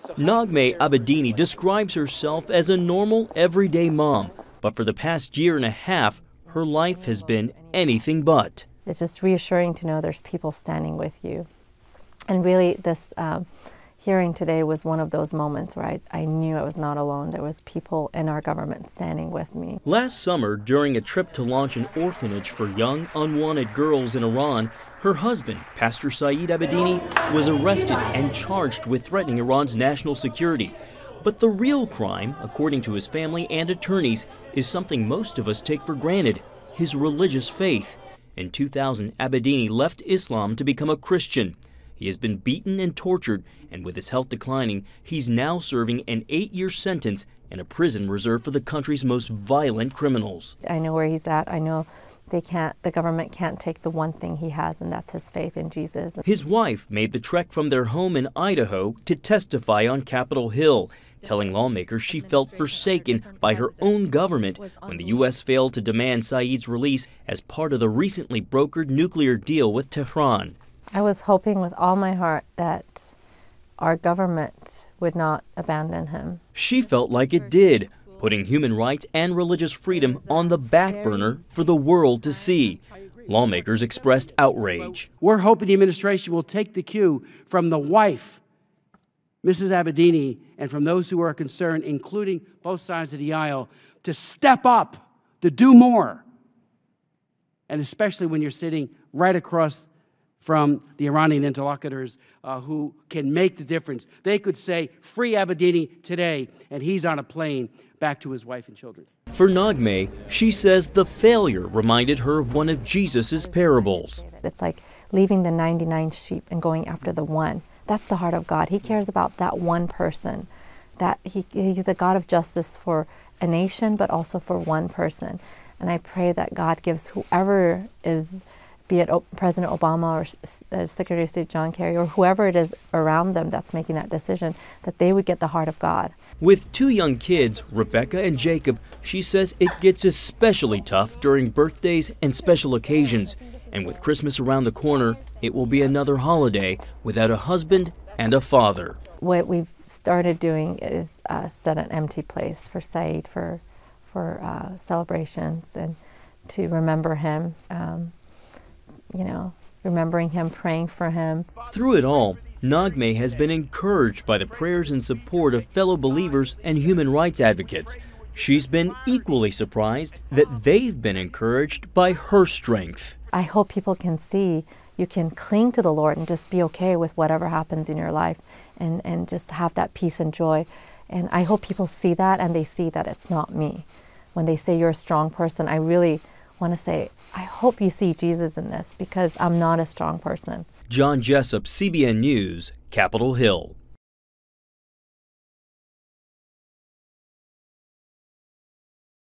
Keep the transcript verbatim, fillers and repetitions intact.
Naghmeh Abedini describes herself as a normal, everyday mom, but for the past year and a half, her life has been anything but. It's just reassuring to know there's people standing with you. And really, this um, hearing today was one of those moments where I, I knew I was not alone. There was people in our government standing with me. Last summer, during a trip to launch an orphanage for young, unwanted girls in Iran, her husband, Pastor Saeed Abedini, was arrested and charged with threatening Iran's national security. But the real crime, according to his family and attorneys, is something most of us take for granted: his religious faith. In two thousand, Abedini left Islam to become a Christian. He has been beaten and tortured, and with his health declining, he's now serving an eight-year sentence in a prison reserved for the country's most violent criminals. I know where he's at. I know they can't, the government can't take the one thing he has, and that's his faith in Jesus. His wife made the trek from their home in Idaho to testify on Capitol Hill, telling lawmakers she felt forsaken by her own government when the U S failed to demand Saeed's release as part of the recently brokered nuclear deal with Tehran. I was hoping with all my heart that our government would not abandon him. She felt like it did, putting human rights and religious freedom on the back burner for the world to see. Lawmakers expressed outrage. We're hoping the administration will take the cue from the wife, Missus Abedini, and from those who are concerned, including both sides of the aisle, to step up, to do more. And especially when you're sitting right across from the Iranian interlocutors uh, who can make the difference. They could say, free Abedini today, and he's on a plane back to his wife and children. For Naghmeh, she says the failure reminded her of one of Jesus' parables. It's like leaving the ninety-nine sheep and going after the one. That's the heart of God. He cares about that one person. That he, he's the God of justice for a nation, but also for one person. And I pray that God gives whoever is, be it President Obama or Secretary of State John Kerry or whoever it is around them that's making that decision, that they would get the heart of God. With two young kids, Rebecca and Jacob, she says it gets especially tough during birthdays and special occasions. And with Christmas around the corner, it will be another holiday without a husband and a father. What we've started doing is uh, set an empty place for Saeed for, for uh, celebrations and to remember him. Um, you know, remembering him, praying for him. Through it all, Naghmeh has been encouraged by the prayers and support of fellow believers and human rights advocates. She's been equally surprised that they've been encouraged by her strength. I hope people can see you can cling to the Lord and just be okay with whatever happens in your life and, and just have that peace and joy. And I hope people see that and they see that it's not me. When they say you're a strong person, I really want to say, I hope you see Jesus in this because I'm not a strong person. John Jessup, C B N News, Capitol Hill.